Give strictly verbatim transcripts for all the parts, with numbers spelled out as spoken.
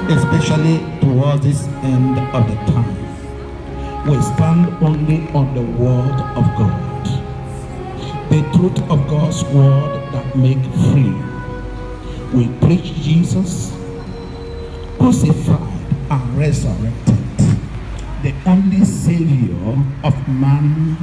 especially towards this end of the time. We stand only on the word of God, the truth of God's word that make free. We preach Jesus crucified and resurrected, the only Savior of mankind,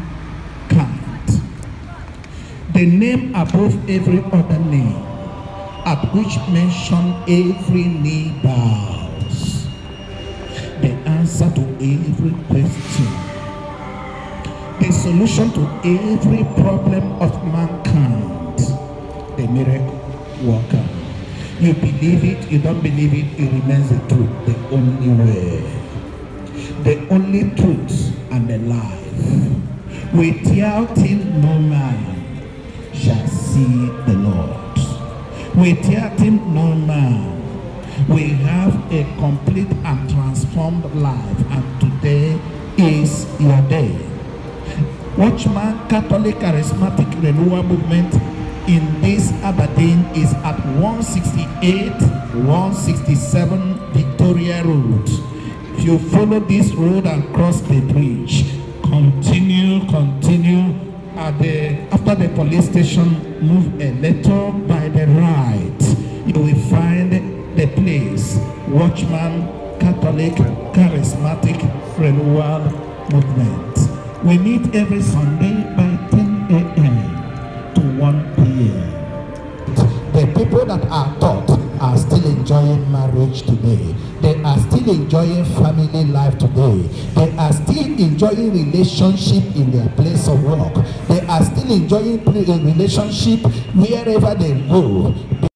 the name above every other name, at which mention every knee bows, the answer to every question, the solution to every problem of mankind, the miracle worker. You believe it, you don't believe it, it remains the truth, the only way, the only truth and the life. Without him no man shall see the Lord. Without him no man. We have a complete and transformed life, and today is your day. Watchman Catholic Charismatic Renewal Movement in this Aberdeen is at one sixty-eight, one sixty-seven Victoria Road. If you follow this road and cross the bridge, continue, continue. At the, after the police station, move a little by the right. You will find the place, Watchman Catholic Charismatic Renewal Movement. We meet every Sunday by ten A M to one P M The people that are taught are still enjoying marriage today. They are still enjoying family life today. They are still enjoying relationship in their place of work. They are still enjoying relationship wherever they go.